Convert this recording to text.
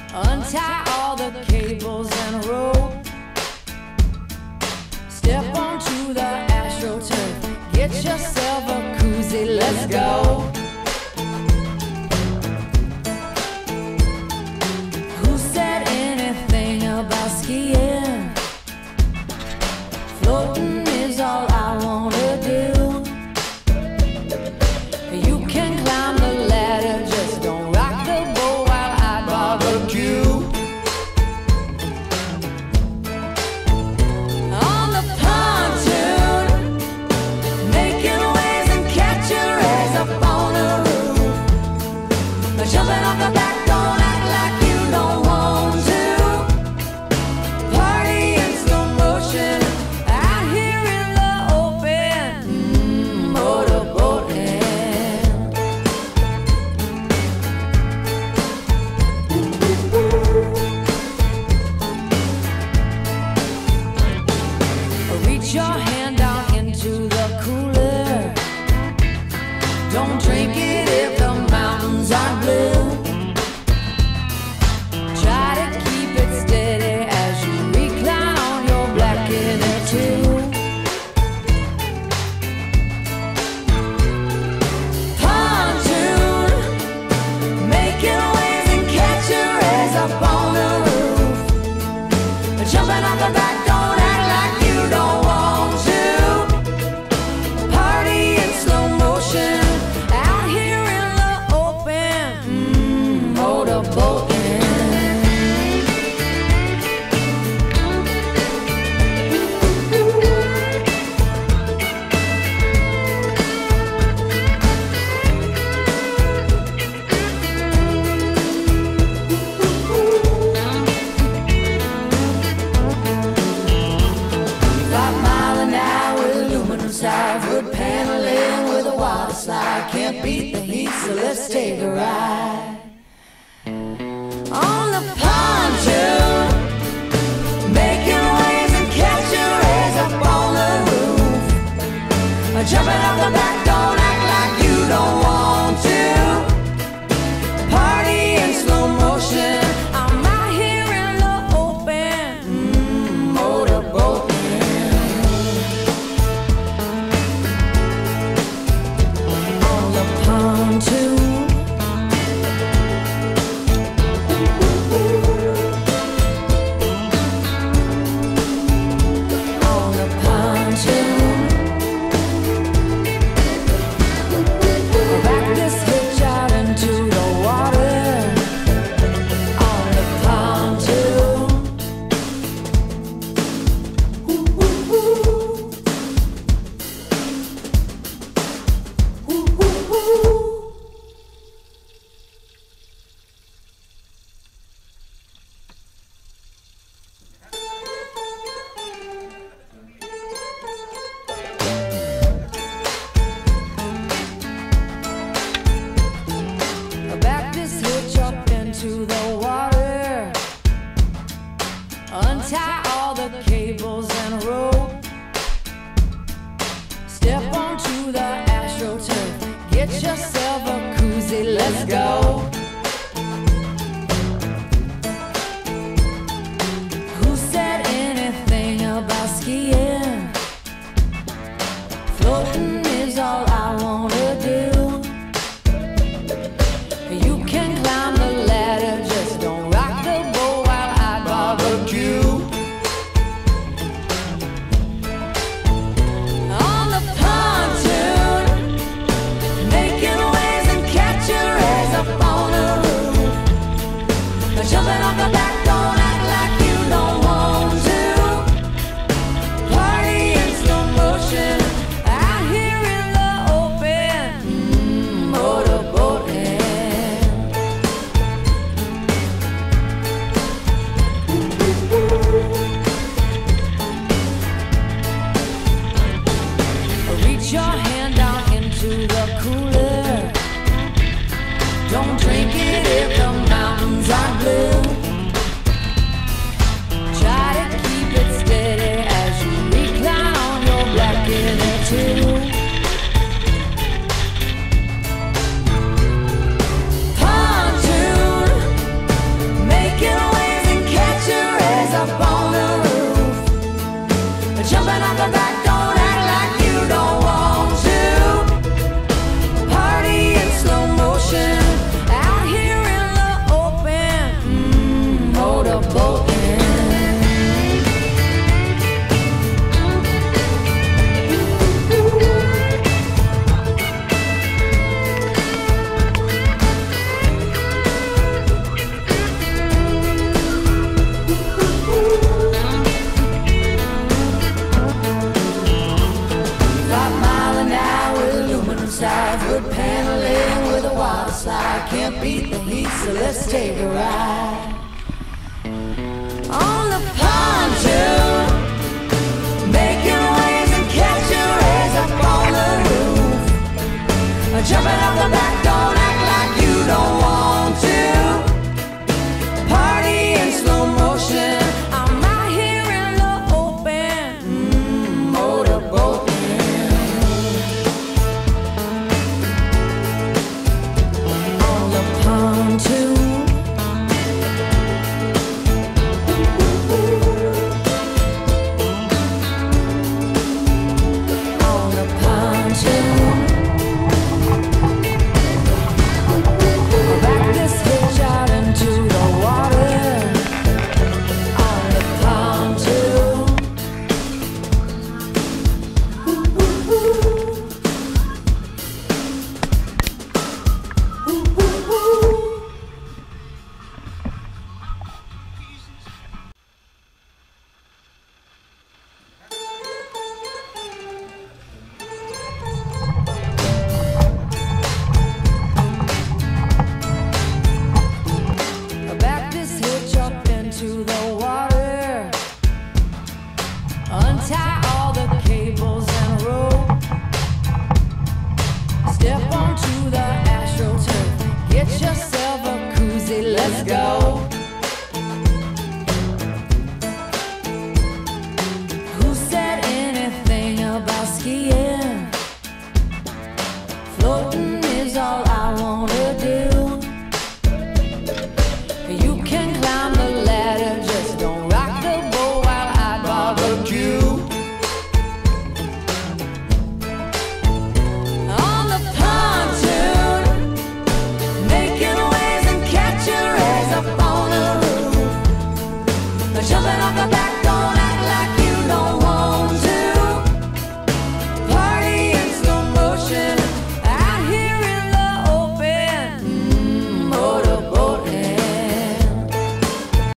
Untie all the cables and rope. Step onto the AstroTurf. Get yourself a koozie, let's go. Who said anything about skiing? Floating is all I wanna do. You can climb the ladder, just don't rock the boat while I barbecue. On the pontoon, making waves and catching rays up on the roof. Jumping off the back, don't act like you don't want to. Party in slow motion out here in the open. Motorboating. Reach your hand down into the cooler. Don't drink it if the mountains are blue. Try to keep it steady as you recline on your black inner tube. Pontoon, making waves and catching rays up on the roof. Jumping off the back, don't act like you don't want to. Party in slow motion out here in the open. Motorboating. Wood paneling with a water slide. Can't beat the heat, so let's take a ride. On the pontoon, making waves and catching rays up on the roof. Jumping off the back, don't act like you don't want to. Party in slow motion, I'm out here in the open. Motorboating. To the water, untie all the cables and rope. Step onto the AstroTurf. Get yourself a koozie, let's go. Who said anything about skiing? Floating is all I wanna do. You can climb the ladder, just don't rock the boat while I barbecue. On the pontoon, making waves and catching rays up on the roof. Jumping off the back, don't act like you don't want to. Party in slow motion out here in the open. Motorboating. Reach your hand down into the cooler. Don't drink it if the mountains are blue. go.